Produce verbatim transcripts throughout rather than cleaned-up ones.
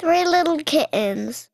Three little kittens.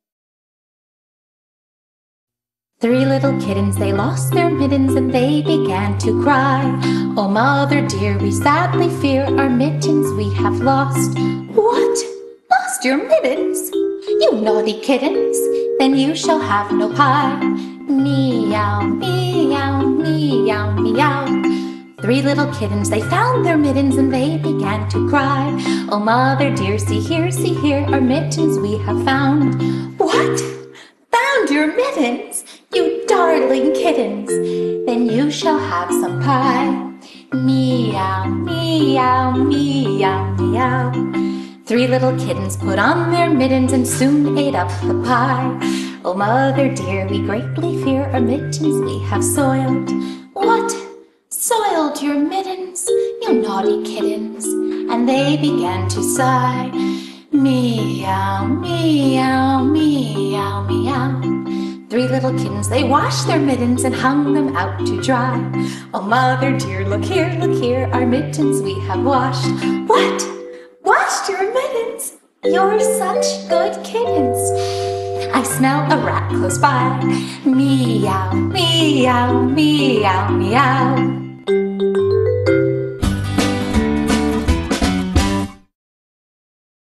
Three little kittens, they lost their mittens and they began to cry. Oh, mother dear, we sadly fear our mittens we have lost. What? Lost your mittens? You naughty kittens, then you shall have no pie. Meow, meow, meow, meow. Three little kittens, they found their mittens and they began to cry. Oh, mother dear, see here, see here, our mittens we have found. What? Found your mittens? You darling kittens, then you shall have some pie. Meow, meow, meow, meow. Three little kittens put on their mittens and soon ate up the pie. Oh, mother dear, we greatly fear our mittens we have soiled. What? Soiled your mittens, you naughty kittens? And they began to sigh. Meow, meow, meow, meow. Three little kittens, they washed their mittens and hung them out to dry. Oh, mother dear, look here, look here, our mittens we have washed. What? Washed your mittens? You're such good kittens. I smell a rat close by. Meow, meow, meow, meow.